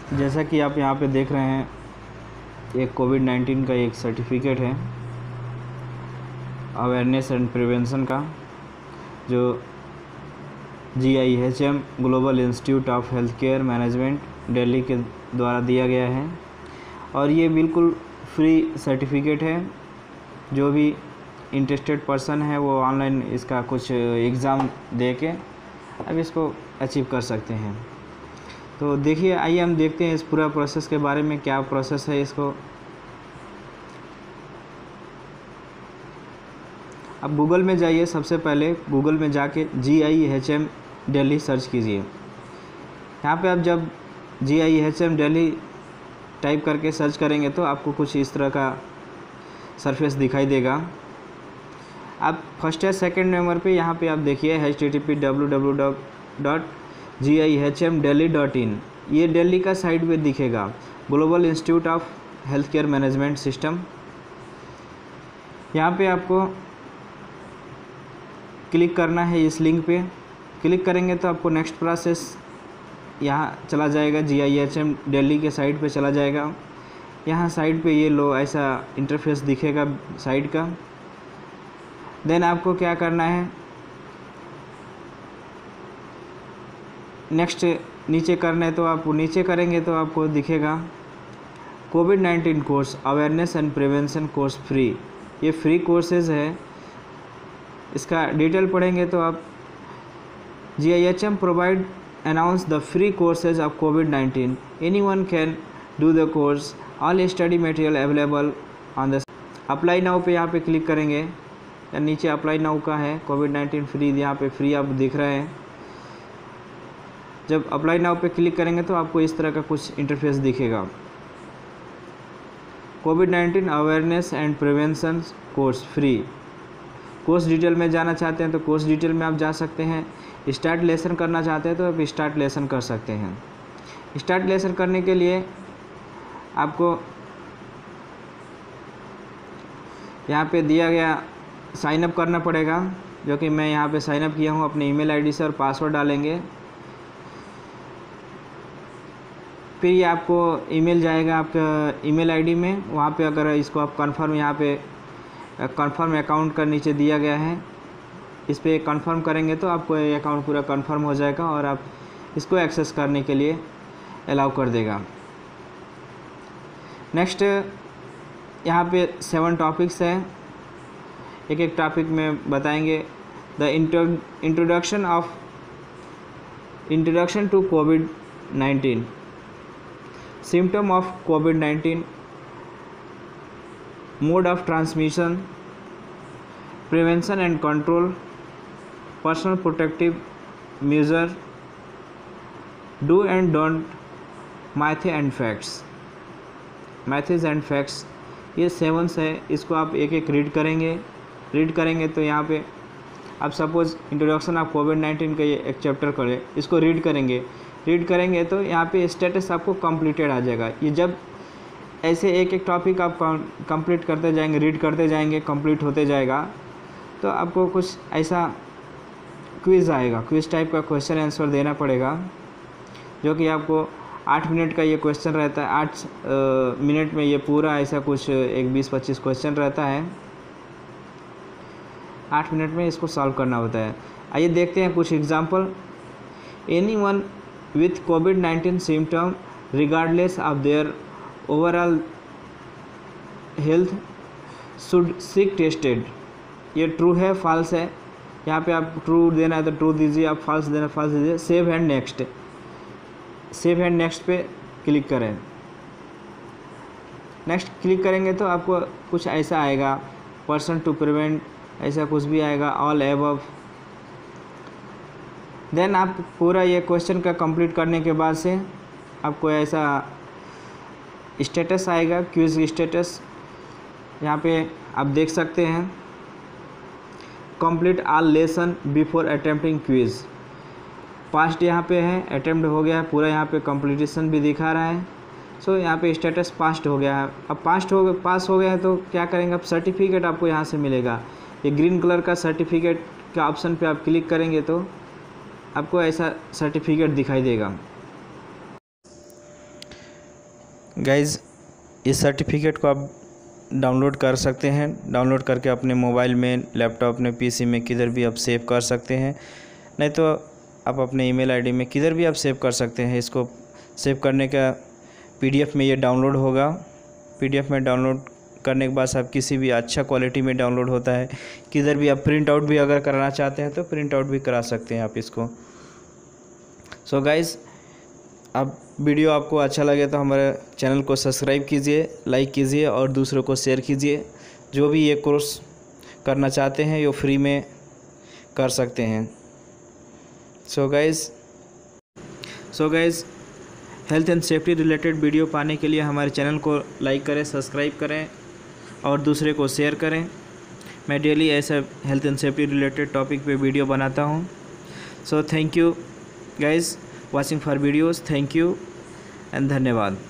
जैसा कि आप यहाँ पे देख रहे हैं, एक कोविड-19 का एक सर्टिफिकेट है अवेयरनेस एंड प्रिवेंशन का, जो GIHM global institute of health care management Delhi के द्वारा दिया गया है। और ये बिल्कुल फ्री सर्टिफिकेट है। जो भी इंटरेस्टेड पर्सन है वो ऑनलाइन इसका कुछ एग्ज़ाम दे के अब इसको अचीव कर सकते हैं। तो देखिए, आइए हम देखते हैं इस पूरा प्रोसेस के बारे में, क्या प्रोसेस है इसको। अब गूगल में जाइए, सबसे पहले गूगल में जाके GIHM दिल्ली सर्च कीजिए। यहाँ पे आप जब GIHM दिल्ली टाइप करके सर्च करेंगे तो आपको कुछ इस तरह का सरफेस दिखाई देगा। आप फर्स्ट या सेकंड नंबर पे यहाँ पे आप देखिए http://www.gihmdelhi.in, ये दिल्ली का साइट पे दिखेगा, global institute of health care management system. यहाँ पे आपको क्लिक करना है, इस लिंक पे क्लिक करेंगे तो आपको नेक्स्ट प्रोसेस यहाँ चला जाएगा, GIHM दिल्ली के साइट पे चला जाएगा। यहाँ साइट पे ये लो ऐसा इंटरफेस दिखेगा साइट का। देन आपको क्या करना है, नेक्स्ट नीचे करना है तो आप नीचे करेंगे तो आपको दिखेगा कोविड-19 course awareness and prevention course free. ये फ्री कोर्सेज है, इसका डिटेल पढ़ेंगे तो आप GIHM provide announce the free courses of कोविड-19, anyone can do the course, all study material available on the apply now पे यहाँ पे क्लिक करेंगे, या नीचे अप्लाई नाउ का है कोविड-19 फ्री, यहाँ पे फ्री आप दिख रहे हैं। जब अप्लाई नाउ पे क्लिक करेंगे तो आपको इस तरह का कुछ इंटरफेस दिखेगा, कोविड-19 awareness and prevention course free. Course detail में जाना चाहते हैं तो कोर्स डिटेल में आप जा सकते हैं। स्टार्ट लेसन करना चाहते हैं तो आप स्टार्ट लेसन कर सकते हैं। स्टार्ट लेसन करने के लिए आपको यहाँ पे दिया गया साइन अप करना पड़ेगा, जो कि मैं यहाँ पे साइन अप किया हूँ अपने ईमेल आईडी से, और पासवर्ड डालेंगे। फिर ये आपको ईमेल जाएगा आपका ईमेल आईडी में, वहाँ पे अगर इसको आप कंफर्म, यहाँ पे कंफर्म अकाउंट का नीचे दिया गया है, इस पर कंफर्म करेंगे तो आपको ये अकाउंट पूरा कंफर्म हो जाएगा और आप इसको एक्सेस करने के लिए अलाउ कर देगा। नेक्स्ट यहाँ पे 7 टॉपिक्स हैं, एक एक टॉपिक में बताएंगे। The introduction to covid, symptom of covid, mode of transmission, prevention and control, personal protective major, do and don't, माइथ and facts. Maths and facts ये 7 है, इसको आप एक एक रीड करेंगे तो यहाँ पे आप सपोज़ इंट्रोडक्शन ऑफ कोविड-19 का ये एक चैप्टर करें, इसको रीड करेंगे तो यहाँ पे स्टेटस आपको कंप्लीटेड आ जाएगा। ये जब ऐसे एक एक टॉपिक आप कंप्लीट करते जाएंगे, रीड करते जाएंगे, कंप्लीट होते जाएगा, तो आपको कुछ ऐसा क्विज़ आएगा, क्विज़ टाइप का क्वेश्चन आंसर देना पड़ेगा, जो कि आपको 8 मिनट का ये क्वेश्चन रहता है। 8 मिनट में ये पूरा ऐसा कुछ एक 20-25 क्वेश्चन रहता है, 8 मिनट में इसको सॉल्व करना होता है। आइए देखते हैं कुछ एग्जाम्पल। एनीवन विथ कोविड-19 symptom regardless of their overall health should seek tested. ये ट्रू है, फॉल्स है। यहाँ पे आप ट्रू देना है तो ट्रू दीजिए, आप फॉल्स देना फॉल्स दीजिए। Save and next, save and next पे क्लिक करें। नेक्स्ट क्लिक करेंगे तो आपको कुछ ऐसा आएगा, पर्सन टू प्रिवेंट, ऐसा कुछ भी आएगा, ऑल एबव। देन आप पूरा ये क्वेश्चन का कंप्लीट करने के बाद से आपको ऐसा स्टेटस आएगा, क्विज स्टेटस। यहाँ पे आप देख सकते हैं, complete all lesson before attempting quiz. Past यहाँ पे है, अटेम्प्ट हो गया है पूरा, यहाँ पे कंप्लीटेशन भी दिखा रहा है। सो यहाँ पे स्टेटस पास्ट हो गया है। अब पास हो गया है तो क्या करेंगे, अब सर्टिफिकेट आपको यहाँ से मिलेगा। ये ग्रीन कलर का सर्टिफिकेट का ऑप्शन पे आप क्लिक करेंगे तो आपको ऐसा सर्टिफिकेट दिखाई देगा। गाइज़ इस सर्टिफिकेट को आप डाउनलोड कर सकते हैं। डाउनलोड करके अपने मोबाइल में, लैपटॉप में, पीसी में किधर भी आप सेव कर सकते हैं, नहीं तो आप अपने ईमेल आईडी में किधर भी आप सेव कर सकते हैं। इसको सेव करने का पीडीएफ में ये डाउनलोड होगा। पीडीएफ में डाउनलोड करने के बाद आप किसी भी अच्छा क्वालिटी में डाउनलोड होता है, किधर भी आप प्रिंट आउट भी अगर कराना चाहते हैं तो प्रिंट आउट भी करा सकते हैं आप इसको। सो गाइज़, अब वीडियो आपको अच्छा लगे तो हमारे चैनल को सब्सक्राइब कीजिए, लाइक कीजिए और दूसरों को शेयर कीजिए। जो भी ये कोर्स करना चाहते हैं ये फ्री में कर सकते हैं। So guys health and safety related video पाने के लिए हमारे चैनल को लाइक करें, सब्सक्राइब करें और दूसरे को शेयर करें। मैं डेली ऐसे health and safety related topic पे वीडियो बनाता हूँ। So thank you guys watching for videos. Thank you and धन्यवाद।